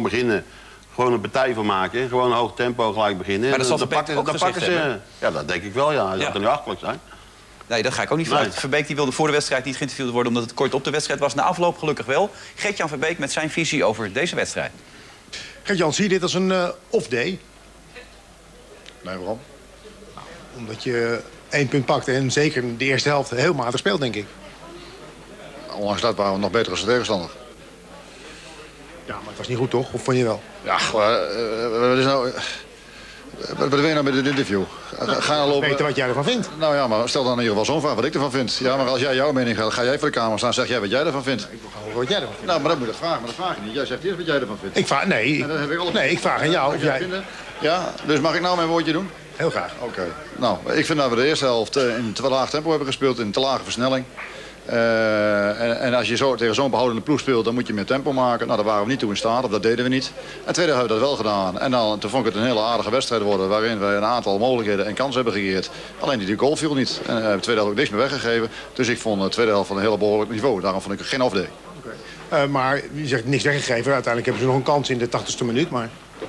gewoon beginnen. Gewoon een partij van maken. Gewoon een hoog tempo gelijk beginnen. Maar dat zal dan pakken ze. Ja, dat denk ik wel, ja. Hij zal er nu achterlijk zijn. Nee, dat ga ik ook niet vanuit. Verbeek die wilde voor de wedstrijd niet geïnterviewd worden... omdat het kort op de wedstrijd was. Na afloop gelukkig wel. Gert-Jan Verbeek met zijn visie over deze wedstrijd. Gert-Jan, zie je dit als een off-day? Nee, waarom? Nou, omdat je 1 punt pakt en zeker in de eerste helft heel matig speelt, denk ik. Ondanks dat waren we nog beter als de tegenstander. Ja, maar het was niet goed, toch? Of vond je wel? Ja, wat is nou... Wat wil je nou met dit interview? Ga nou lopen... Weten wat jij ervan vindt. Nou ja, maar stel dan in ieder geval zo'n vraag wat ik ervan vind. Ja, maar als jij jouw mening gaat, ga jij voor de kamer staan, zeg jij wat jij ervan vindt. Ik wil gewoon wat jij ervan vindt. Nou, maar dan moet je dat vragen, maar dat vraag je niet. Jij zegt eerst wat jij ervan vindt. Ik vraag... Nee, ik vraag aan jou. Of jij... Ja, dus mag ik nou mijn woordje doen? Heel graag. Oké. Nou, ik vind dat we de eerste helft in te laag tempo hebben gespeeld, in te lage versnelling. En als je zo tegen zo'n behoudende ploeg speelt, dan moet je meer tempo maken. Nou, daar waren we niet toe in staat, of dat deden we niet. En tweede hebben we dat wel gedaan. En toen vond ik het een hele aardige wedstrijd worden, waarin we een aantal mogelijkheden en kansen hebben gecreëerd. Alleen die goal viel niet. En de tweede helft ook niks meer weggegeven. Dus ik vond de tweede helft van een hele behoorlijk niveau. Daarom vond ik het geen off-day. Maar je zegt niks weggegeven. Uiteindelijk hebben ze nog een kans in de 80ste minuut, maar...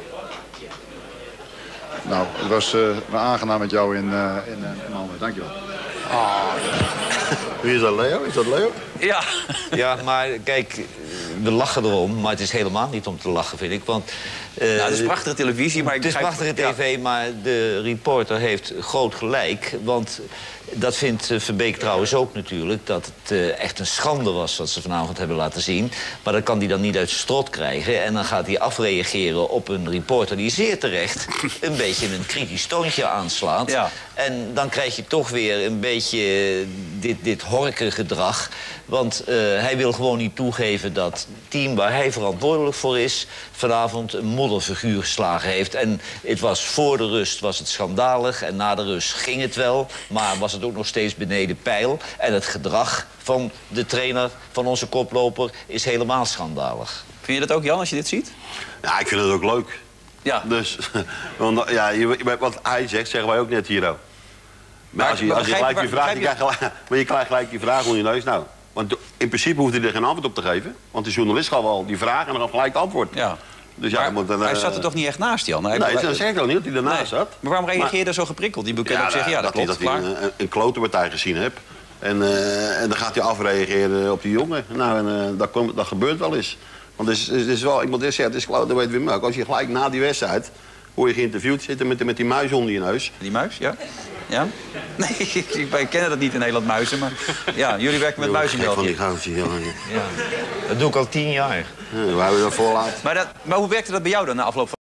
Nou, het was aangenaam met jou in handen. Dankjewel. Wie is dat, Leo? Is dat Leo? Ja. Ja, maar kijk, we lachen erom, maar het is helemaal niet om te lachen, vind ik. Want, Nou, het is prachtige televisie, maar ik het is prachtige tv, maar de reporter heeft groot gelijk. Want dat vindt Verbeek trouwens ook natuurlijk, dat het echt een schande was wat ze vanavond hebben laten zien. Maar dat kan hij dan niet uit zijn strot krijgen. En dan gaat hij afreageren op een reporter die zeer terecht een beetje een kritisch toontje aanslaat. Ja. En dan krijg je toch weer een beetje dit horkengedrag. Want hij wil gewoon niet toegeven dat het team waar hij verantwoordelijk voor is vanavond een modderfiguur geslagen heeft. En het was voor de rust was het schandalig en na de rust ging het wel. Maar was het ook nog steeds beneden peil. En het gedrag van de trainer, van onze koploper, is helemaal schandalig. Vind je dat ook, Jan, als je dit ziet? Ja, ik vind het ook leuk. Ja. Dus, want, ja, wat hij zegt, zeggen wij ook net hier ook. Maar als je gelijk je vraag, je krijgt gelijk die vraag onder je neus. Nou, want in principe hoeft hij er geen antwoord op te geven. Want de journalist gaf al die vraag en dan gelijk het antwoord. Ja. Dus ja, maar hij zat er toch niet echt naast, Jan? Nee, dat zeg ik ook niet, dat hij ernaast zat. Maar waarom reageer je zo geprikkeld? Die kan ook zeggen, ja, dat klopt, dat hij een klote partij gezien hebt. En dan gaat hij afreageren op die jongen. Nou, en dat gebeurt wel eens. Want het is wel, ik moet eerst zeggen, het is klote, dat weet Wim ook. Als je gelijk na die wedstrijd, hoe je geïnterviewd zitten met die muis onder je neus. Die muis, ja? Ja? Nee, wij kennen dat niet in Nederland, muizen, maar ja, jullie werken met muizen in België. Van die goudjes, ja. Dat doe ik al 10 jaar. Ja, we hebben dat voorlaat. Maar hoe werkte dat bij jou dan na afloop van